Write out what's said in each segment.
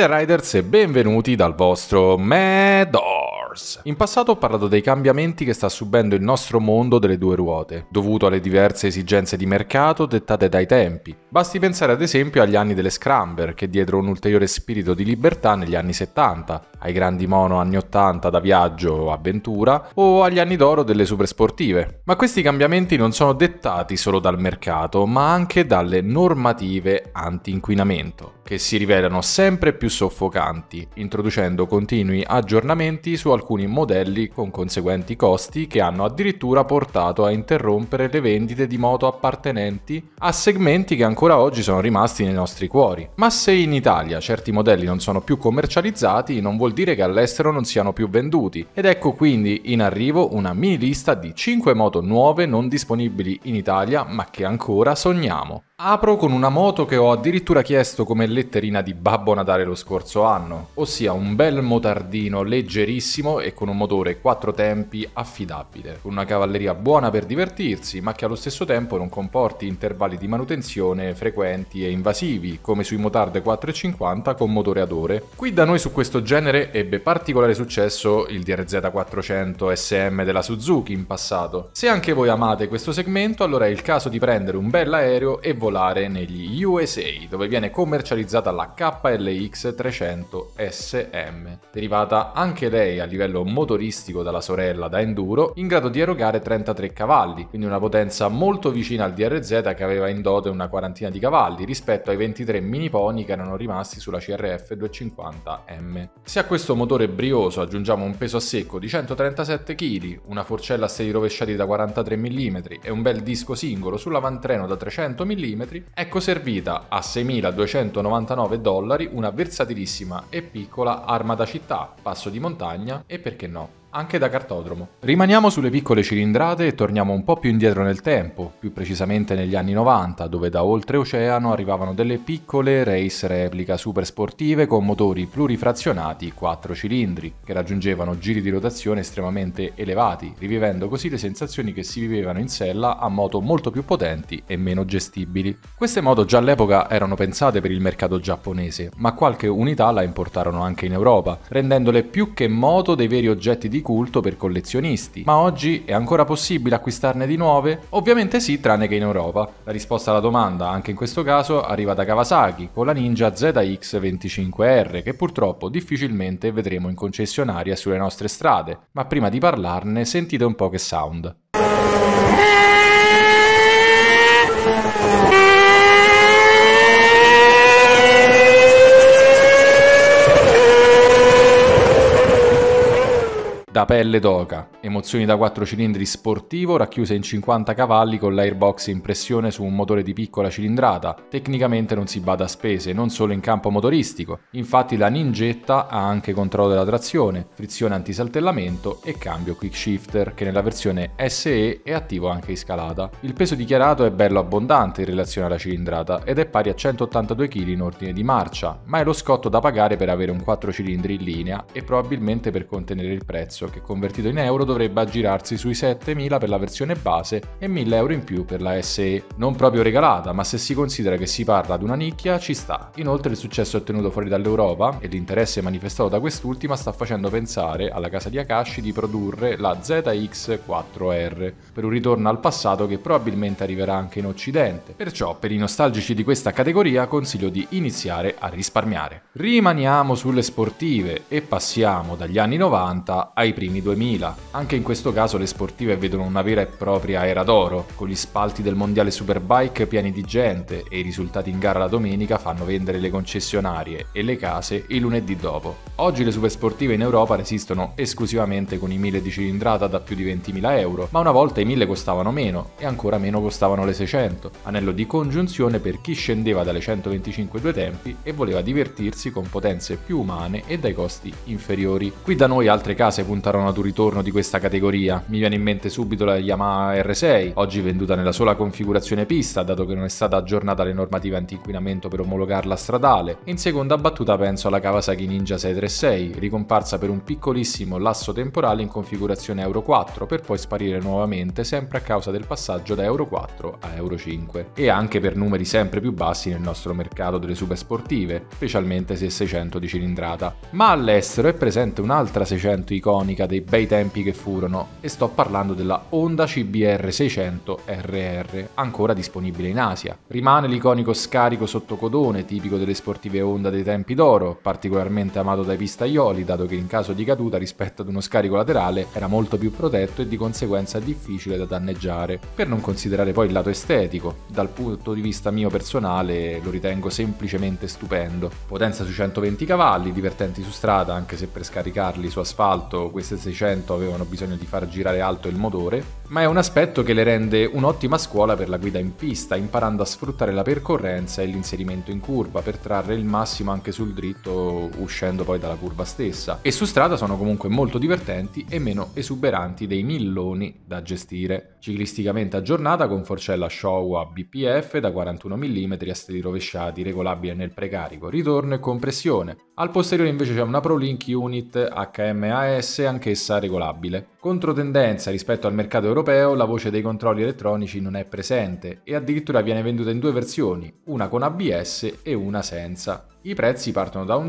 Kamen Riders e benvenuti dal vostro Medors. In passato ho parlato dei cambiamenti che sta subendo il nostro mondo delle due ruote, dovuto alle diverse esigenze di mercato dettate dai tempi. Basti pensare ad esempio agli anni delle Scrambler, che diedero un ulteriore spirito di libertà negli anni 70, ai grandi mono anni 80 da viaggio o avventura, o agli anni d'oro delle supersportive. Ma questi cambiamenti non sono dettati solo dal mercato, ma anche dalle normative anti-inquinamento, che si rivelano sempre più soffocanti, introducendo continui aggiornamenti su alcuni modelli con conseguenti costi che hanno addirittura portato a interrompere le vendite di moto appartenenti a segmenti che ancora oggi sono rimasti nei nostri cuori. Ma se in Italia certi modelli non sono più commercializzati, non vuol dire che all'estero non siano più venduti. Ed ecco quindi in arrivo una mini lista di 5 moto nuove non disponibili in Italia, ma che ancora sogniamo. Apro con una moto che ho addirittura chiesto come letterina di Babbo Natale lo scorso anno, ossia un bel motardino leggerissimo e con un motore 4 tempi affidabile, con una cavalleria buona per divertirsi, ma che allo stesso tempo non comporti intervalli di manutenzione frequenti e invasivi, come sui motard 450 con motore ad ore. Qui da noi su questo genere ebbe particolare successo il DRZ 400 SM della Suzuki in passato. Se anche voi amate questo segmento, allora è il caso di prendere un bel aereo e volare negli USA, dove viene commercializzata la KLX 300 SM, derivata anche lei a livello motoristico dalla sorella da enduro, in grado di erogare 33 cavalli, quindi una potenza molto vicina al DRZ che aveva in dote una quarantina di cavalli rispetto ai 23 mini pony che erano rimasti sulla CRF 250M. Se a questo motore brioso aggiungiamo un peso a secco di 137 kg, una forcella a sedi rovesciati da 43 mm e un bel disco singolo sull'avantreno da 300 mm, ecco servita a $6.299 una versatilissima e piccola arma da città, passo di montagna e, perché no, anche da cartodromo. Rimaniamo sulle piccole cilindrate e torniamo un po' più indietro nel tempo, più precisamente negli anni 90, dove da oltreoceano arrivavano delle piccole race replica super sportive con motori plurifrazionati 4 cilindri, che raggiungevano giri di rotazione estremamente elevati, rivivendo così le sensazioni che si vivevano in sella a moto molto più potenti e meno gestibili. Queste moto già all'epoca erano pensate per il mercato giapponese, ma qualche unità la importarono anche in Europa, rendendole più che moto dei veri oggetti di culto per collezionisti. Ma oggi è ancora possibile acquistarne di nuove? Ovviamente sì, tranne che in Europa. La risposta alla domanda, anche in questo caso, arriva da Kawasaki con la Ninja ZX25R, che purtroppo difficilmente vedremo in concessionaria sulle nostre strade. Ma prima di parlarne, sentite un po' che sound. Da pelle d'oca, emozioni da 4 cilindri sportivo racchiuse in 50 cavalli con l'airbox in pressione su un motore di piccola cilindrata. Tecnicamente non si bada a spese, non solo in campo motoristico. Infatti la Ningetta ha anche controllo della trazione, frizione antisaltellamento e cambio quick shifter, che nella versione SE è attivo anche in scalata. Il peso dichiarato è bello abbondante in relazione alla cilindrata ed è pari a 182 kg in ordine di marcia, ma è lo scotto da pagare per avere un 4 cilindri in linea e probabilmente per contenere il prezzo, che convertito in euro dovrebbe aggirarsi sui 7.000 per la versione base e 1.000 euro in più per la SE. Non proprio regalata, ma se si considera che si parla di una nicchia ci sta. Inoltre il successo ottenuto fuori dall'Europa e l'interesse manifestato da quest'ultima sta facendo pensare alla casa di Akashi di produrre la ZX4R per un ritorno al passato che probabilmente arriverà anche in Occidente. Perciò per i nostalgici di questa categoria consiglio di iniziare a risparmiare. Rimaniamo sulle sportive e passiamo dagli anni 90 ai primi 2000. Anche in questo caso le sportive vedono una vera e propria era d'oro, con gli spalti del mondiale Superbike pieni di gente e i risultati in gara la domenica fanno vendere le concessionarie e le case il lunedì dopo. Oggi le supersportive in Europa resistono esclusivamente con i 1000 di cilindrata da più di 20.000 euro, ma una volta i 1000 costavano meno e ancora meno costavano le 600, anello di congiunzione per chi scendeva dalle 125 due tempi e voleva divertirsi con potenze più umane e dai costi inferiori. Qui da noi altre case puntano puntarono ad un ritorno di questa categoria. Mi viene in mente subito la Yamaha R6, oggi venduta nella sola configurazione pista, dato che non è stata aggiornata alle normative anti-inquinamento per omologarla stradale. In seconda battuta penso alla Kawasaki Ninja 636, ricomparsa per un piccolissimo lasso temporale in configurazione Euro 4, per poi sparire nuovamente sempre a causa del passaggio da Euro 4 a Euro 5, e anche per numeri sempre più bassi nel nostro mercato delle super sportive, specialmente se 600 di cilindrata. Ma all'estero è presente un'altra 600 iconica dei bei tempi che furono, e sto parlando della Honda CBR 600 RR, ancora disponibile in Asia. Rimane l'iconico scarico sottocodone tipico delle sportive Honda dei tempi d'oro, particolarmente amato dai pistaioli, dato che in caso di caduta rispetto ad uno scarico laterale era molto più protetto e di conseguenza difficile da danneggiare. Per non considerare poi il lato estetico, dal punto di vista mio personale lo ritengo semplicemente stupendo. Potenza sui 120 cavalli, divertenti su strada anche se per scaricarli su asfalto queste 600 avevano bisogno di far girare alto il motore, ma è un aspetto che le rende un'ottima scuola per la guida in pista, imparando a sfruttare la percorrenza e l'inserimento in curva per trarre il massimo anche sul dritto, uscendo poi dalla curva stessa. E su strada sono comunque molto divertenti e meno esuberanti dei milloni da gestire. Ciclisticamente aggiornata con forcella Showa BPF da 41 mm a steli rovesciati, regolabile nel precarico, ritorno e compressione. Al posteriore invece c'è una ProLink Unit HMAS, anch'essa regolabile. Controtendenza rispetto al mercato europeo, la voce dei controlli elettronici non è presente e addirittura viene venduta in due versioni, una con ABS e una senza. I prezzi partono da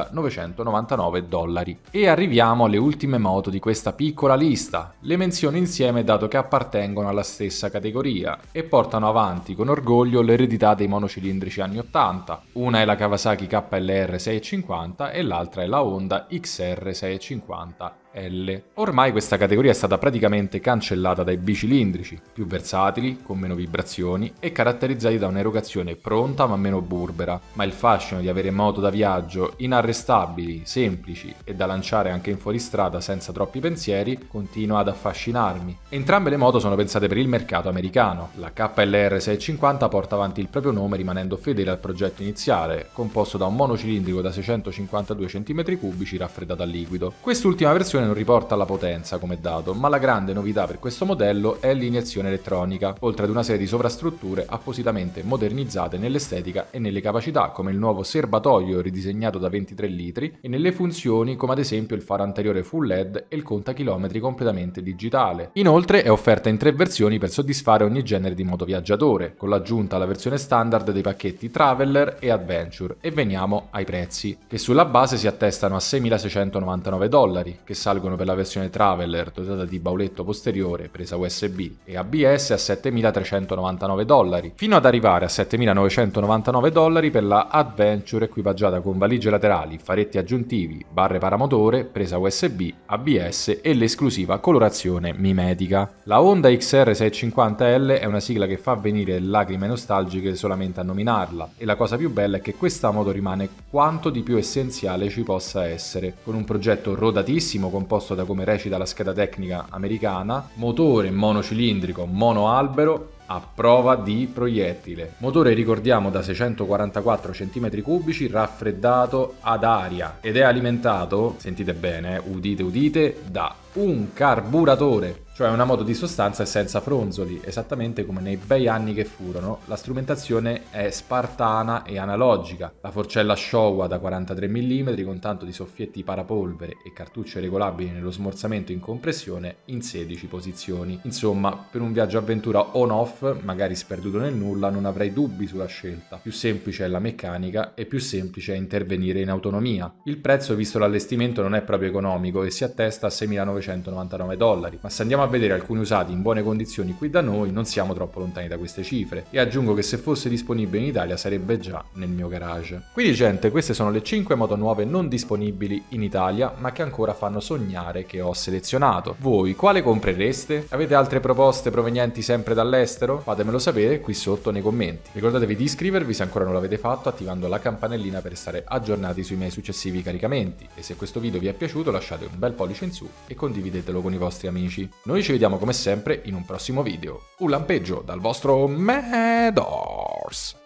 $11.999. E arriviamo alle ultime moto di questa piccola lista. Le menziono insieme dato che appartengono alla stessa categoria e portano avanti con orgoglio l'eredità dei monocilindrici anni 80. Una è la Kawasaki KLR 650 e l'altra è la Honda XR 650. Ormai questa categoria è stata praticamente cancellata dai bicilindrici, più versatili, con meno vibrazioni e caratterizzati da un'erogazione pronta ma meno burbera, ma il fascino di avere moto da viaggio inarrestabili, semplici e da lanciare anche in fuoristrada senza troppi pensieri continua ad affascinarmi. Entrambe le moto sono pensate per il mercato americano. La KLR 650 porta avanti il proprio nome rimanendo fedele al progetto iniziale, composto da un monocilindrico da 652 cm3 raffreddato a liquido. Quest'ultima versione non riporta la potenza come dato, ma la grande novità per questo modello è l'iniezione elettronica, oltre ad una serie di sovrastrutture appositamente modernizzate nell'estetica e nelle capacità, come il nuovo serbatoio ridisegnato da 23 litri, e nelle funzioni come ad esempio il faro anteriore full LED e il contachilometri completamente digitale. Inoltre è offerta in 3 versioni per soddisfare ogni genere di motoviaggiatore, con l'aggiunta alla versione standard dei pacchetti Traveller e Adventure, e veniamo ai prezzi, che sulla base si attestano a $6.699, che salgono per la versione Traveller dotata di bauletto posteriore, presa USB e ABS a $7.399, fino ad arrivare a $7.999 per la Adventure equipaggiata con valigie laterali, faretti aggiuntivi, barre paramotore, presa USB, ABS e l'esclusiva colorazione mimetica. La Honda XR 650L è una sigla che fa venire lacrime nostalgiche solamente a nominarla, e la cosa più bella è che questa moto rimane quanto di più essenziale ci possa essere, con un progetto rodatissimo composto da, come recita la scheda tecnica americana, motore monocilindrico monoalbero a prova di proiettile. Motore, ricordiamo, da 644 cm3 raffreddato ad aria ed è alimentato, sentite bene, udite udite, da un carburatore, cioè una moto di sostanza e senza fronzoli, esattamente come nei bei anni che furono. La strumentazione è spartana e analogica, la forcella Showa da 43 mm con tanto di soffietti parapolvere e cartucce regolabili nello smorzamento in compressione in 16 posizioni. Insomma, per un viaggio avventura on-off, magari sperduto nel nulla, non avrei dubbi sulla scelta. Più semplice è la meccanica e più semplice è intervenire in autonomia. Il prezzo, visto l'allestimento, non è proprio economico e si attesta a $6.999, ma se andiamo a vedere alcuni usati in buone condizioni qui da noi non siamo troppo lontani da queste cifre, e aggiungo che se fosse disponibile in Italia sarebbe già nel mio garage. Quindi gente, queste sono le 5 moto nuove non disponibili in Italia ma che ancora fanno sognare, che ho selezionato. Voi quale comprereste? Avete altre proposte provenienti sempre dall'estero? Fatemelo sapere qui sotto nei commenti. Ricordatevi di iscrivervi se ancora non l'avete fatto, attivando la campanellina per stare aggiornati sui miei successivi caricamenti, e se questo video vi è piaciuto lasciate un bel pollice in su e condividetelo con i vostri amici. Noi ci vediamo come sempre in un prossimo video. Un lampeggio dal vostro Mad Horse!